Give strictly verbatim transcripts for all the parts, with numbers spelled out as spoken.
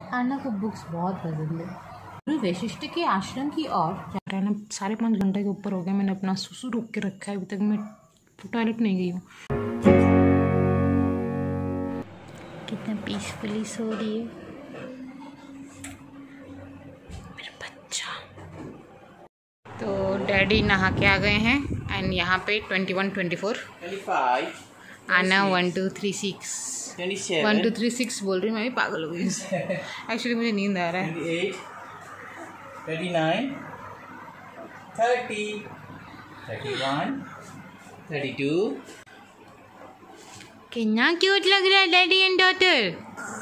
अन्ना को बुक्स बहुत पसंद है। गुरु वशिष्ठ के आश्रम की ओर जाना साढ़े पाँच घंटे के ऊपर हो गया। मैंने अपना सुसु रोक के रखा है, अभी तक मैं टॉयलेट नहीं गई हूँ। कितना पीसफुली सो रही है मेरा बच्चा। तो डैडी नहा के आ गए हैं एंड यहाँ पे ट्वेंटी वन ट्वेंटी फोर आना one two three six one two three six बोल रही हूँ, मैं भी पागल हो गई। एक्चुअली मुझे नींद आ रहा है। Thirty nine thirty thirty one thirty two. कितना क्यूट लग रहा है डैडी एंड डॉटर।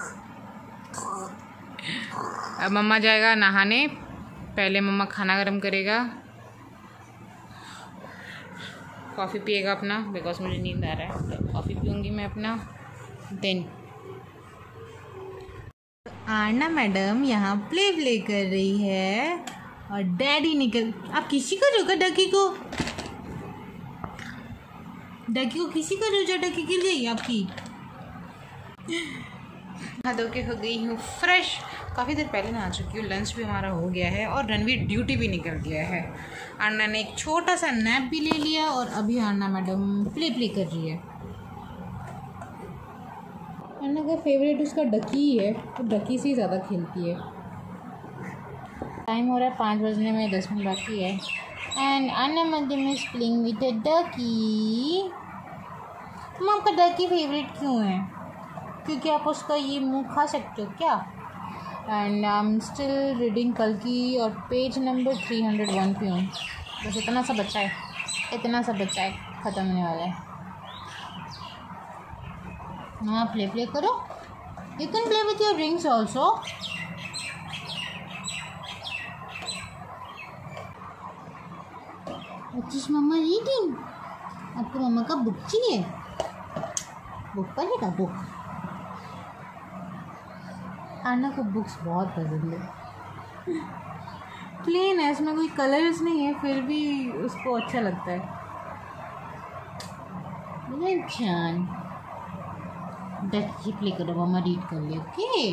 अब मम्मा जाएगा नहाने, पहले मम्मा खाना गरम करेगा, कॉफ़ी पिएगा अपना, बिकॉज मुझे नींद आ रहा है तो कॉफ़ी पीऊँगी मैं अपना। देन आरना मैडम यहाँ प्ले प्ले कर रही है और डैडी निकल। आप किसी को रोका डकी को, डकी को किसी को रोजा, डकी गिर जाएगी आपकी। नहा धो के हो गई हूँ फ्रेश, काफ़ी देर पहले नहा चुकी हूँ। लंच भी हमारा हो गया है और रणवीर ड्यूटी भी निकल गया है। आरना ने एक छोटा सा नैप भी ले लिया और अभी आरना मैडम प्ले प्ले कर रही है। आरना का फेवरेट उसका डकी ही है, तो डकी से ही ज़्यादा खेलती है। टाइम हो रहा है पाँच बजने में दस मिनट बाकी है and Aarna madam is playing with a ducky. हम आपका डकी फेवरेट क्यों है? क्योंकि आप उसका ये मुंह खा सकते हो क्या? And I am still reading कल की और page number three hundred one पे हूँ। बस इतना सा बच्चा है, इतना सा बच्चा है, ख़त्म होने वाला है। हाँ प्ले प्ले करो, you can play with your rings also. अच्छी मम्मा रीडिंग, आपको मम्मा का बुक चाहिए? बुक पढ़ेगा बुक। आरना को बुक्स बहुत पसंद है। प्लेन है, इसमें कोई कलर्स नहीं है, फिर भी उसको अच्छा लगता है। जान डकी प्ले करो, मम्मा रीड कर ले। ओके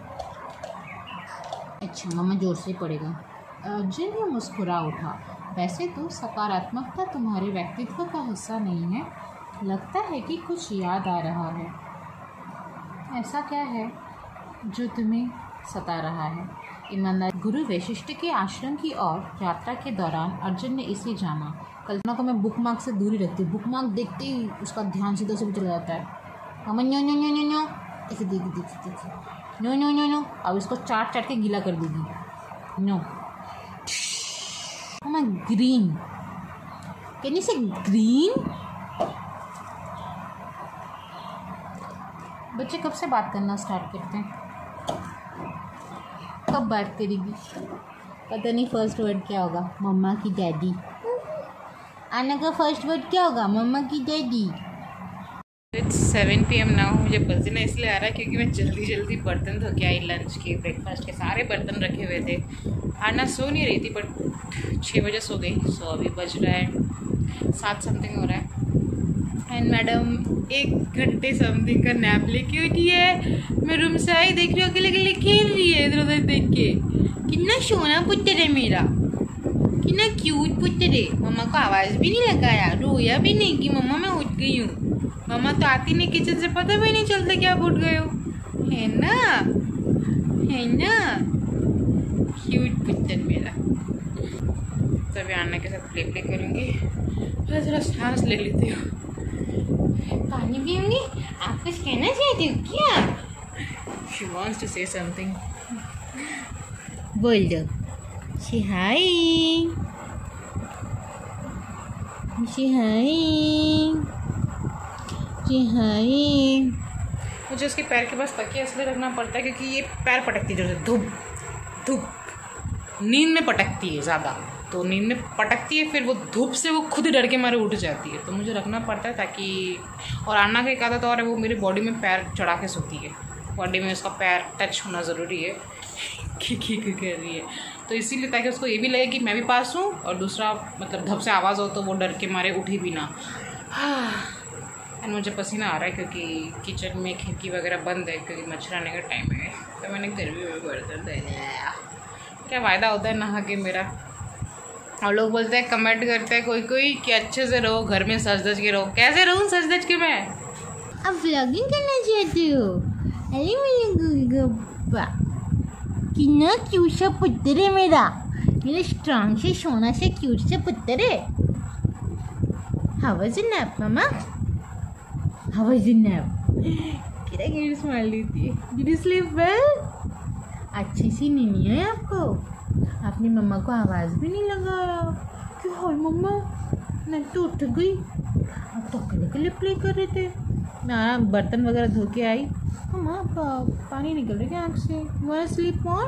अच्छा, मम्मा जोर से पढ़ेगा। अर्जुन ने मुस्कुरा उठा। वैसे तो सकारात्मकता तुम्हारे व्यक्तित्व का हिस्सा नहीं है, लगता है कि कुछ याद आ रहा है। ऐसा क्या है जो तुम्हें सता रहा है? ईमानदार। गुरु वशिष्ठ के आश्रम की ओर यात्रा के दौरान अर्जुन ने इसे जाना। कल्पना को मैं बुक मार्क से दूरी रखती हूँ, बुक मार्क देखते ही उसका ध्यान सीधा से भी चला जाता है। मम्मा no no no no no, देखिए देखिए देखिए देखिए, नो नो नो नो। अब इसको चाट चाट के गीला कर देगी। नो मम्मा green, can you say green? बच्चे कब से बात करना स्टार्ट करते हैं? कब बात करेगी? पता नहीं फर्स्ट वर्ड क्या होगा। मम्मा की डैडी। आना का फर्स्ट वर्ड क्या होगा? मम्मा की daddy. It's seven P M now. मुझे पसीना इसलिए आ रहा है क्योंकि मैं जल्दी जल्दी बर्तन धो के आई। लंच के, ब्रेकफास्ट के सारे बर्तन रखे हुए थे। आना सो नहीं रही थी बट छः बजे सो गई। सो अभी बज रहा है सात समथिंग हो रहा है एंड मैडम एक घंटे समथिंग का नैप लेके उठी है। मैं रूम से आई, देख रही हूँ अकेले अकेले खेल रही है इधर उधर देख के। कितना सोना पुत्र है मेरा, कितना क्यूट पुत्र है। मम्मा को आवाज़ भी नहीं लगाया, रोया भी नहीं कि मम्मा मैं उठ गई हूँ। मम्मा तो आती नहीं किचन से, पता भी नहीं चलता कि आप उठ गए हो। है ना, है ना क्यूट पुत्र मेरा। तभी आना के साथ प्ले प्ले करूँगी। थोड़ा थोड़ा सांस ले लेती हूँ, पानी पियूँगी। आप कुछ कहना चाहती हो क्या? She wants to say something. बोल दो। Say hi. Say hi. Say hi. मुझे उसके पैर के पास तकिया इसलिए रखना पड़ता है क्योंकि ये पैर पटकती है, जैसे धूप धूप नींद में पटकती है ज़्यादा, तो नींद में पटकती है, फिर वो धूप से वो खुद ही डर के मारे उठ जाती है, तो मुझे रखना पड़ता है ताकि। और आरना का एक आदत और है, वो मेरी बॉडी में पैर चढ़ा के सोती है। बॉडी में उसका पैर टच होना ज़रूरी है कि की कर रही है, तो इसीलिए ताकि उसको ये भी लगे कि मैं भी पास हूँ, और दूसरा मतलब धप से आवाज़ हो तो वो डर के मारे उठी भी ना। एंड मुझे पसीना आ रहा है क्योंकि किचन में खिड़की वगैरह बंद है क्योंकि मच्छर आने का टाइम है। तो मैंने गर्मी में बर्तन धोने आया। क्या फ़ायदा होता है नहा के मेरा। और लोग बोलते हैं, कमेंट करते हैं कोई कोई कि अच्छे से रहो, घर में सज धज के रहो। कैसे रहूँ सज धज के मैं? अब व्लॉगिंग करना चाहती हो? अरे मेरे गुब्बा कितना क्यूट सा पुत्र है मेरा, मेरा स्ट्रॉन्ग से सोना से क्यूट से पुत्र है। How was your nap, Mama? How was your nap? कितना क्यूट स्माइल देती है। Did you sleep well? अच्छी सी नींद है आपको? आपने मम्मा को आवाज़ भी नहीं लगाया। क्यों हाय मम्मा, मैं तो उठ गई। आप तो अकेले अकेले प्ले कर रहे थे। मैं बर्तन वगैरह धो के आई। मम्मा पा, पानी निकल रहा है आँख से। Want to sleep more?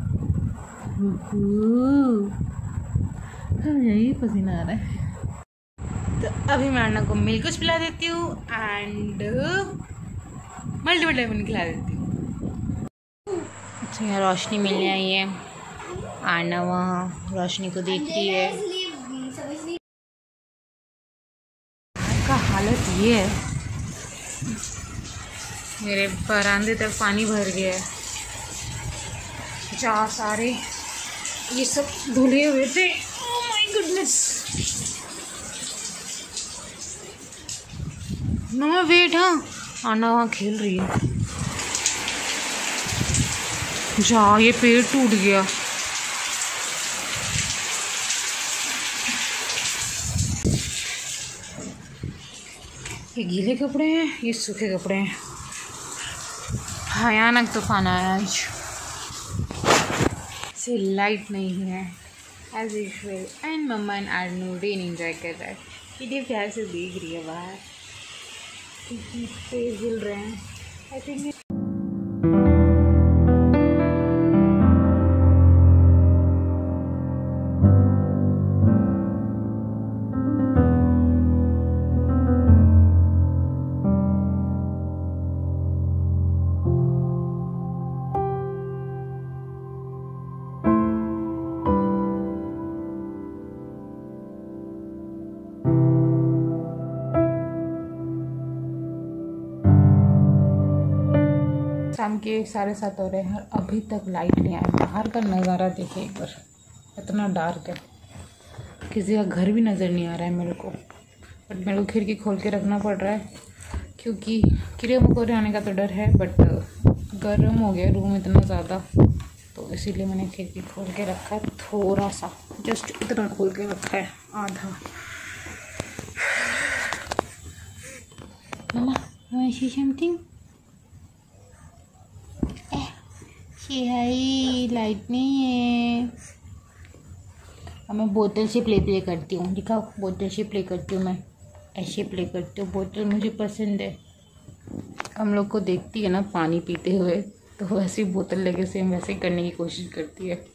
यही पसीना आ रहा है। तो अभी मैं अन्ना को मिल्क पिला देती हूँ एंड मल्टीविटामिन खिला देती हूँ। अच्छा यहाँ रोशनी मिलने आई है। अन्ना वहाँ रोशनी को देख रही है। का हालत ये है, मेरे बरामदे तक पानी भर गया है। जहाँ सारे ये सब धुले हुए थे। Oh my goodness. मम्मा वेट। हाँ अन्ना वहाँ खेल रही है। जा ये पेड़ टूट गया। ये गीले कपड़े हैं, ये सूखे कपड़े हैं। भयानक तूफान आया आज से, लाइट नहीं है एज यूजुअल। एंड मम्मा एंड आर्नू रेन एंजॉय कर रहा है। कितने प्यार से देख रही है बाहर, तेज हिल रहे हैं। आई थिंक शाम के साढ़े सात हो रहे हैं और अभी तक लाइट नहीं आया। बाहर का नज़ारा देखिए एक बार, इतना डार्क है, किसी का घर भी नज़र नहीं आ रहा है मेरे को। बट मेरे को खिड़की खोल के रखना पड़ रहा है क्योंकि कीड़े मकोड़े आने का तो डर है, बट गर्म हो गया रूम इतना ज़्यादा, तो इसीलिए मैंने खिड़की खोल के रखा है। थोड़ा सा, जस्ट इतना खोल के रखा है, आधा। मम्मा I see something. Hi light नहीं है। अब मैं बोतल से प्ले प्ले करती हूँ। दिखाओ, बोतल से प्ले करती हूँ मैं, ऐसे प्ले करती हूँ। बोतल मुझे पसंद है। हम लोग को देखती है ना पानी पीते हुए, तो वैसे बोतल लेके सेम वैसे ही करने की कोशिश करती है।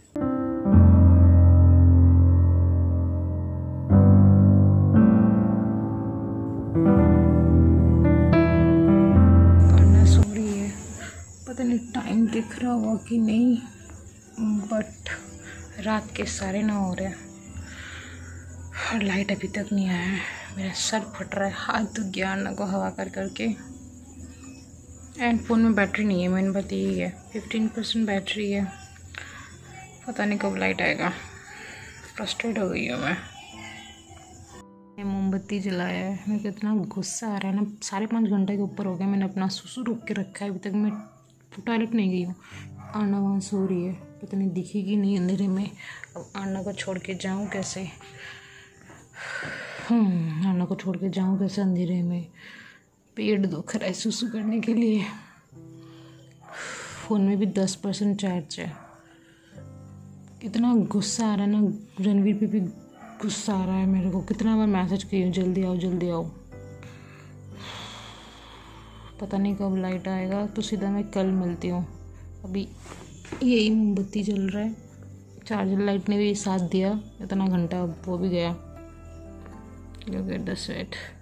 पता नहीं टाइम दिख रहा होगा कि नहीं, बट रात के साढ़े नौ हो रहे हैं और लाइट अभी तक नहीं आया है। मेरा सर फट रहा है, हाथ दुख गया अन्ना को हवा कर करके। एंड फ़ोन में बैटरी नहीं है, मैंने बात यही है, फिफ्टीन परसेंट बैटरी है। पता नहीं कब लाइट आएगा। फ्रस्ट्रेट हो गई हूँ मैं। मोमबत्ती जलाया है, मेरे को इतना गुस्सा आ रहा है ना। साढ़े पाँच घंटे के ऊपर हो गया, मैंने अपना सुसु रोक के रखा है। अभी तक मैं टॉयलेट नहीं गई हूँ। अन्ना वहाँ सो रही है, पता नहीं दिखेगी नहीं अंधेरे में। अब अन्ना को छोड़ के जाऊँ कैसे? हम्म अन्ना को छोड़ के जाऊँ कैसे अंधेरे में? पेट दुख रहा है सुसु करने के लिए। फ़ोन में भी दस परसेंट चार्ज है। कितना गुस्सा आ रहा है ना, रणवीर पे भी गुस्सा आ रहा है मेरे को। कितना बार मैसेज की हूँ, जल्दी आओ जल्दी आओ। पता नहीं कब लाइट आएगा, तो सीधा मैं कल मिलती हूँ। अभी यही मोमबत्ती जल रहा है, चार्जर लाइट ने भी साथ दिया। इतना घंटा वो भी गया। Look at the sweat.